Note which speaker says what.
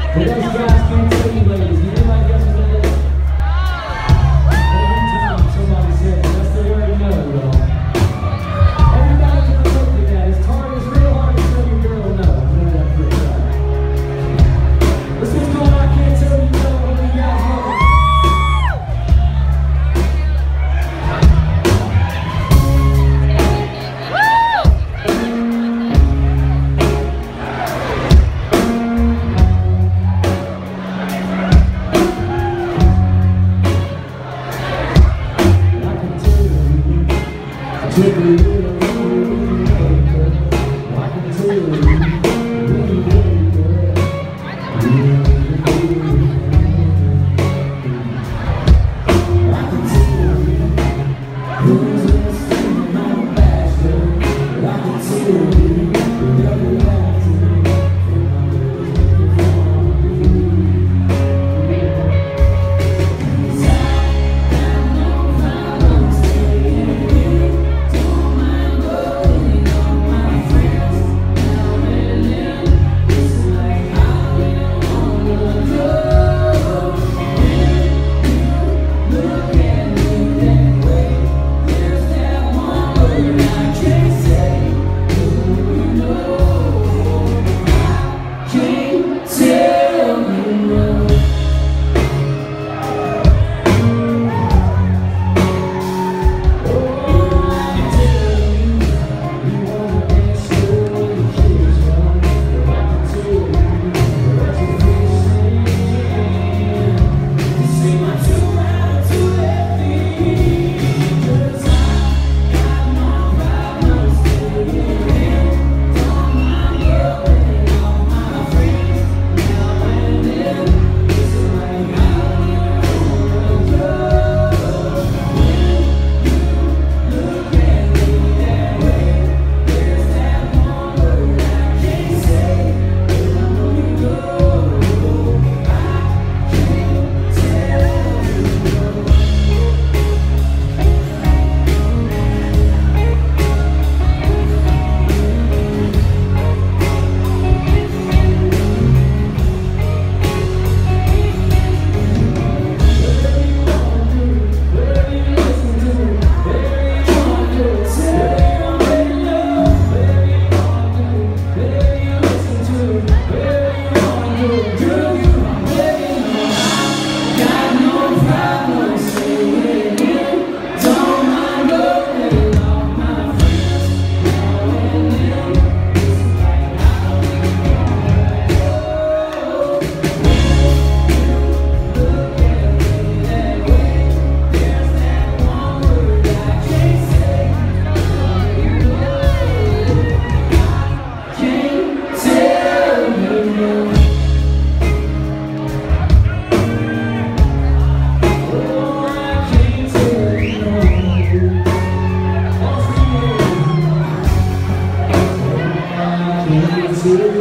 Speaker 1: For those guys can't tell you ladies, can anybody guess what that is? Every time somebody says, that's the word no, y'all. Everybody can relate to that. It's hard, it's real hard to tell your girl no. I know that for a fact. This one's called I Can't Tell You No. What do you guys know? Take a little I can tell you, really, really good. I can tell you, who's listening, I'm a bachelor. I can tell you, never have to. See you.